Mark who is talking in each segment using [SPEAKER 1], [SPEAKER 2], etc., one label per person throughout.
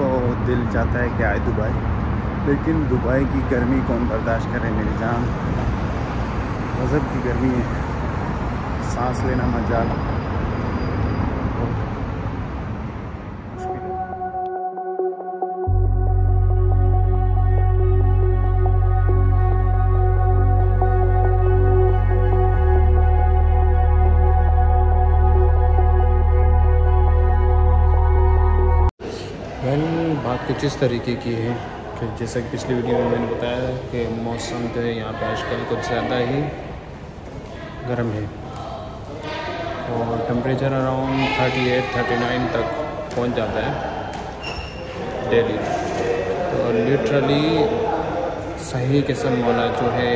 [SPEAKER 1] को दिल चाहता है कि आए दुबई, लेकिन दुबई की गर्मी कौन बर्दाश्त करे मेरी जान। गज़ब की गर्मी है, सांस लेना मजाल। बात कुछ इस तरीके की है कि जैसा कि पिछली वीडियो में मैंने बताया कि मौसम जो है यहाँ पे आजकल कुछ ज़्यादा ही गर्म है और टेम्परेचर अराउंड 38-39 तक पहुँच जाता है डेली। तो लिटरली सही किस्म वाला जो है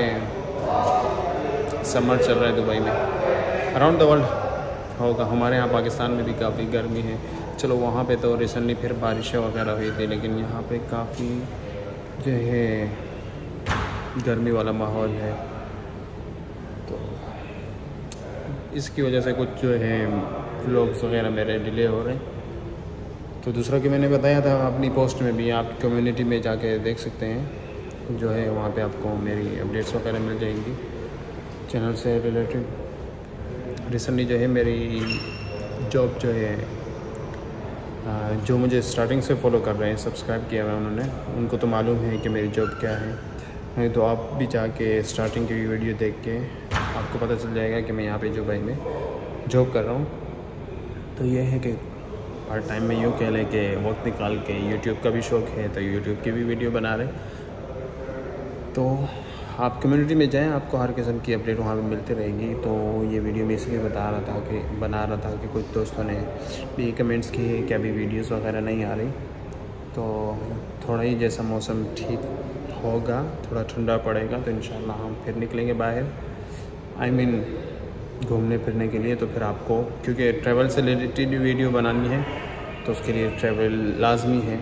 [SPEAKER 1] समर चल रहा है दुबई में। अराउंड द वर्ल्ड होगा, हमारे यहाँ पाकिस्तान में भी काफ़ी गर्मी है। चलो वहाँ पे तो रिसेंटली फिर बारिशें वगैरह हुई थी, लेकिन यहाँ पे काफ़ी जो है गर्मी वाला माहौल है। तो इसकी वजह से कुछ जो है व्लॉग्स वगैरह मेरे डिले हो रहे हैं। तो दूसरा कि मैंने बताया था अपनी पोस्ट में भी, आप कम्युनिटी में जाके देख सकते हैं, जो है वहाँ पे आपको मेरी अपडेट्स वगैरह मिल जाएंगी चैनल से रिलेटेड। रिसेंटली जो है मेरी जॉब जो है, जो मुझे स्टार्टिंग से फॉलो कर रहे हैं, सब्सक्राइब किया हुआ उन्होंने, उनको तो मालूम है कि मेरी जॉब क्या है। नहीं तो आप भी जाके स्टार्टिंग की वीडियो देख के आपको पता चल जाएगा कि मैं यहाँ पे दुबई में जॉब कर रहा हूँ। तो ये है कि पार्ट टाइम में यूँ कह लें कि वक्त निकाल के यूट्यूब का भी शौक़ है, तो यूट्यूब की भी वीडियो बना रहे। तो आप कम्युनिटी में जाएं, आपको हर किस्म की अपडेट वहाँ पे मिलती रहेगी। तो ये वीडियो मैं इसलिए बना रहा था कि कुछ दोस्तों ने भी कमेंट्स किए कि अभी वीडियोस वगैरह नहीं आ रही। तो थोड़ा ही जैसा मौसम ठीक होगा, थोड़ा ठंडा पड़ेगा, तो इंशाल्लाह हम फिर निकलेंगे बाहर, घूमने फिरने के लिए। तो फिर आपको, क्योंकि ट्रैवल से रिलेटेड वीडियो बनानी है, तो उसके लिए ट्रैवल लाजमी है।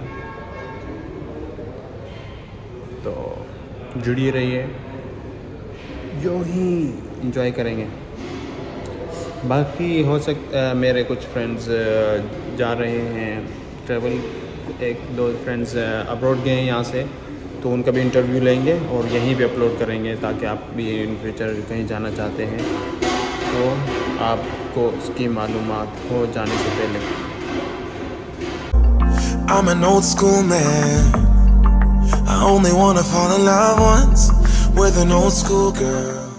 [SPEAKER 1] तो जुड़ी रहिए, जो ही इंजॉय करेंगे। बाकी हो सकता मेरे कुछ फ्रेंड्स जा रहे हैं ट्रैवल, 1-2 फ्रेंड्स अब्रॉड गए हैं यहाँ से, तो उनका भी इंटरव्यू लेंगे और यहीं पे अपलोड करेंगे, ताकि आप भी इन फ्यूचर कहीं जाना चाहते हैं तो आपको उसकी मालूमात हो जाने से पहले। I'm an old school man. I only wanna fall in love once with an old school girl.